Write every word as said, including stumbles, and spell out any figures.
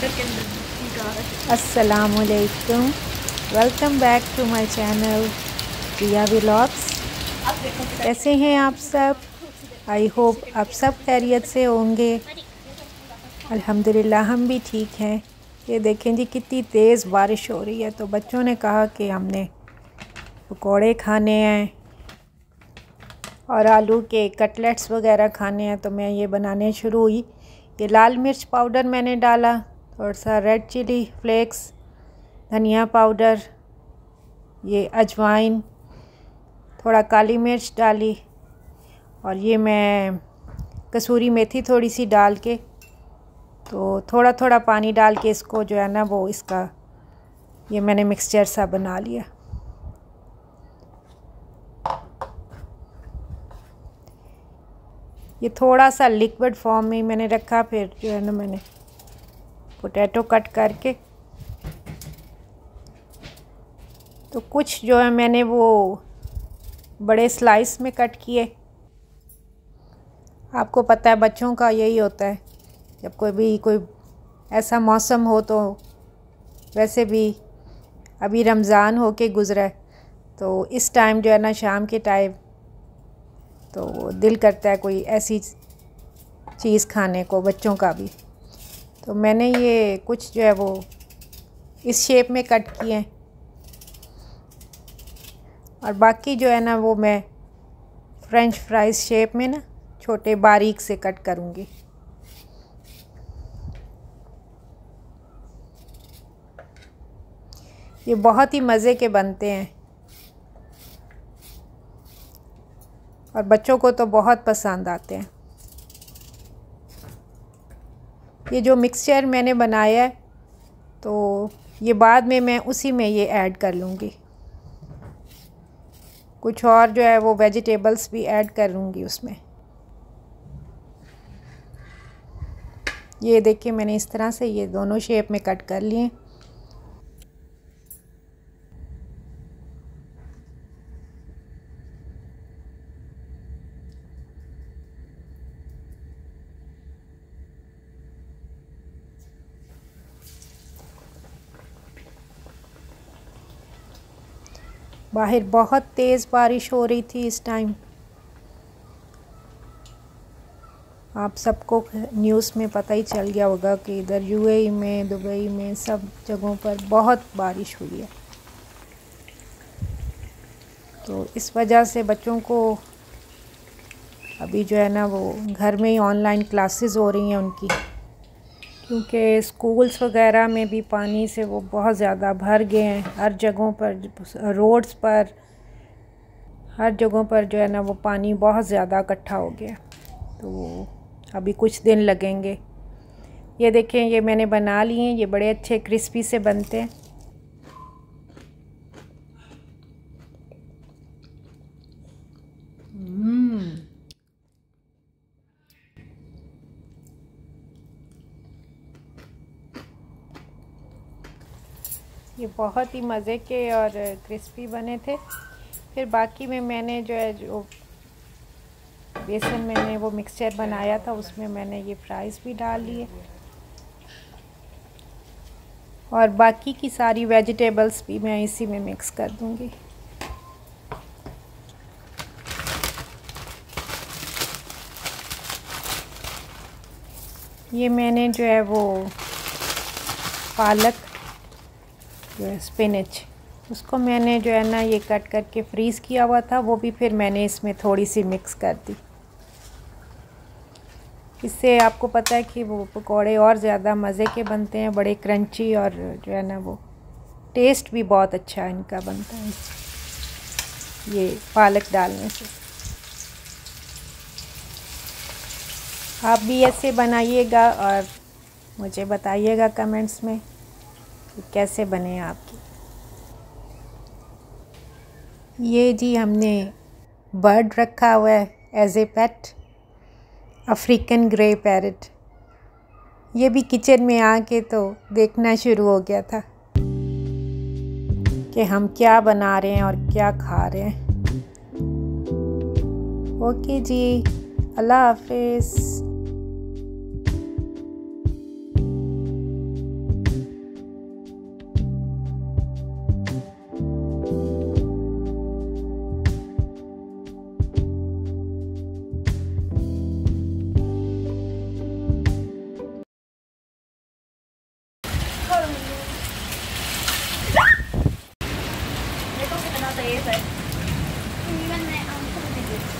अस्सलामुअलैकुम, welcome back to my channel Riya vlogs. कैसे हैं आप सब? आई होप आप सब खैरियत से होंगे। अल्हम्दुलिल्लाह हम भी ठीक हैं। ये देखें जी कितनी तेज़ बारिश हो रही है, तो बच्चों ने कहा कि हमने पकोड़े खाने हैं और आलू के कटलेट्स वगैरह खाने हैं, तो मैं ये बनाने शुरू हुई। ये लाल मिर्च पाउडर मैंने डाला, थोड़ा सा रेड चिली फ्लेक्स, धनिया पाउडर, ये अजवाइन, थोड़ा काली मिर्च डाली और ये मैं कसूरी मेथी थोड़ी सी डाल के, तो थोड़ा थोड़ा पानी डाल के इसको जो है ना वो इसका ये मैंने मिक्सचर सा बना लिया। ये थोड़ा सा लिक्विड फॉर्म में मैंने रखा, फिर जो है ना मैंने पोटैटो कट करके, तो कुछ जो है मैंने वो बड़े स्लाइस में कट किए। आपको पता है बच्चों का यही होता है, जब कोई भी कोई ऐसा मौसम हो, तो वैसे भी अभी रमज़ान हो के गुज़रा है, तो इस टाइम जो है ना शाम के टाइम तो दिल करता है कोई ऐसी चीज़ खाने को, बच्चों का भी। तो मैंने ये कुछ जो है वो इस शेप में कट किए हैं और बाकी जो है ना वो मैं फ्रेंच फ्राइज़ शेप में ना छोटे बारीक से कट करूँगी। ये बहुत ही मज़े के बनते हैं और बच्चों को तो बहुत पसंद आते हैं। ये जो मिक्सचर मैंने बनाया है, तो ये बाद में मैं उसी में ये ऐड कर लूँगी। कुछ और जो है वो वेजिटेबल्स भी ऐड कर लूँगी उसमें। ये देखिए मैंने इस तरह से ये दोनों शेप में कट कर लिए। बाहर बहुत तेज़ बारिश हो रही थी इस टाइम। आप सबको न्यूज़ में पता ही चल गया होगा कि इधर यूएई में, दुबई में, सब जगहों पर बहुत बारिश हुई है। तो इस वजह से बच्चों को अभी जो है ना वो घर में ही ऑनलाइन क्लासेस हो रही हैं उनकी, क्योंकि स्कूल्स वगैरह में भी पानी से वो बहुत ज़्यादा भर गए हैं। हर जगहों पर, रोड्स पर, हर जगहों पर जो है ना वो पानी बहुत ज़्यादा इकट्ठा हो गया। तो अभी कुछ दिन लगेंगे। ये देखें ये मैंने बना लिए हैं, ये बड़े अच्छे क्रिस्पी से बनते हैं। ये बहुत ही मज़े के और क्रिस्पी बने थे। फिर बाकी में मैंने जो है जो बेसन मैंने वो मिक्सचर बनाया था, उसमें मैंने ये फ्राइज़ भी डाल लिए और बाकी की सारी वेजिटेबल्स भी मैं इसी में मिक्स कर दूंगी। ये मैंने जो है वो पालक जो है स्पिनच, उसको मैंने जो है ना ये कट करके फ्रीज़ किया हुआ था, वो भी फिर मैंने इसमें थोड़ी सी मिक्स कर दी। इससे आपको पता है कि वो पकोड़े और ज़्यादा मज़े के बनते हैं, बड़े क्रंची, और जो है ना वो टेस्ट भी बहुत अच्छा इनका बनता है ये पालक डालने से। आप भी ऐसे बनाइएगा और मुझे बताइएगा कमेंट्स में कि कैसे बने आपकी। ये जी हमने बर्ड रखा हुआ है as a pet, African grey parrot. ये भी किचन में आके तो देखना शुरू हो गया था कि हम क्या बना रहे हैं और क्या खा रहे हैं। ओके जी, अल्लाह हाफिज़। परहेज है। इवन मैं आंसर नहीं देती।